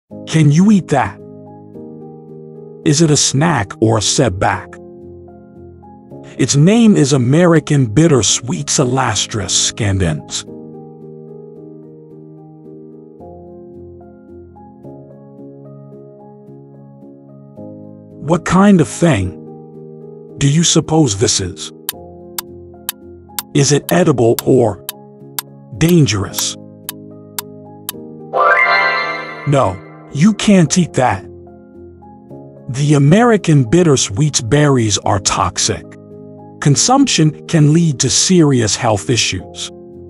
Can you eat that? Is it a snack or a setback? Its name is American Bittersweet Celastrus scandens. What kind of thing do you suppose this is? Is it edible or dangerous? No, you can't eat that. The American Bittersweet's berries are toxic. Consumption can lead to serious health issues.